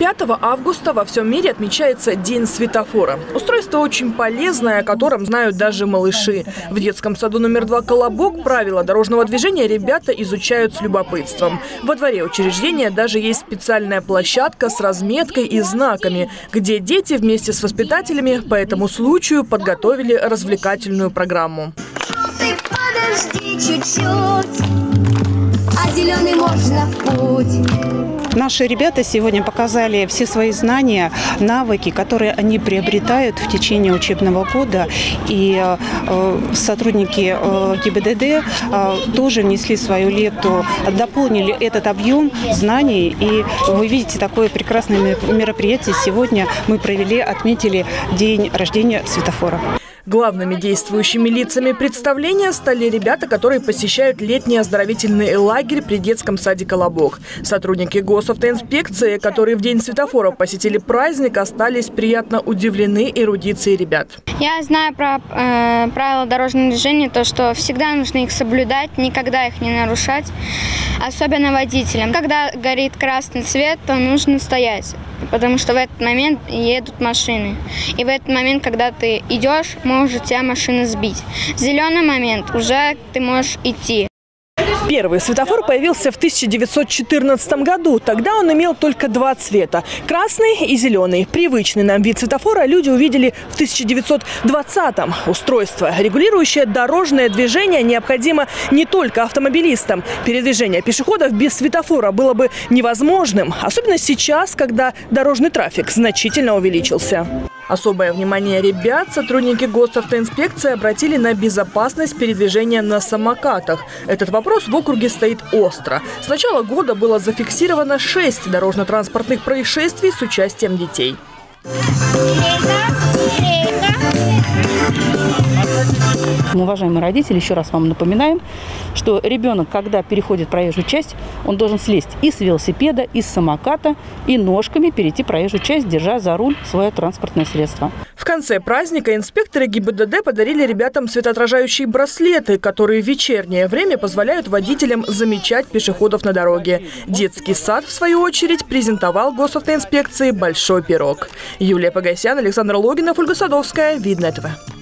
5 августа во всем мире отмечается День светофора. Устройство очень полезное, о котором знают даже малыши. В детском саду номер 2 «Колобок» правила дорожного движения ребята изучают с любопытством. Во дворе учреждения даже есть специальная площадка с разметкой и знаками, где дети вместе с воспитателями по этому случаю подготовили развлекательную программу. Подожди чуть-чуть, а зеленый можно в путь. Наши ребята сегодня показали все свои знания, навыки, которые они приобретают в течение учебного года. И сотрудники ГИБДД тоже внесли свою лепту, дополнили этот объем знаний. И вы видите, такое прекрасное мероприятие сегодня мы провели, отметили день рождения светофора. Главными действующими лицами представления стали ребята, которые посещают летний оздоровительный лагерь при детском саде «Колобок». Сотрудники госавтоинспекции, которые в день светофора посетили праздник, остались приятно удивлены эрудицией ребят. Я знаю про правила дорожного движения, то, что всегда нужно их соблюдать, никогда их не нарушать, особенно водителям. Когда горит красный свет, то нужно стоять, потому что в этот момент едут машины. И в этот момент, когда ты идешь, может тебя машина сбить. В зеленый момент уже ты можешь идти. Первый светофор появился в 1914 году. Тогда он имел только два цвета – красный и зеленый. Привычный нам вид светофора люди увидели в 1920-м. Устройство, регулирующее дорожное движение, необходимо не только автомобилистам. Передвижение пешеходов без светофора было бы невозможным, особенно сейчас, когда дорожный трафик значительно увеличился. Особое внимание ребят сотрудники госавтоинспекции обратили на безопасность передвижения на самокатах. Этот вопрос в округе стоит остро. С начала года было зафиксировано 6 дорожно-транспортных происшествий с участием детей. Уважаемые родители, еще раз вам напоминаем, что ребенок, когда переходит проезжую часть, он должен слезть и с велосипеда, и с самоката, и ножками перейти проезжую часть, держа за руль свое транспортное средство. В конце праздника инспекторы ГИБДД подарили ребятам светоотражающие браслеты, которые в вечернее время позволяют водителям замечать пешеходов на дороге. Детский сад, в свою очередь, презентовал госавтоинспекции большой пирог. Юлия Погосян, Александр Логинов, Ольга Садовская, Видное ТВ.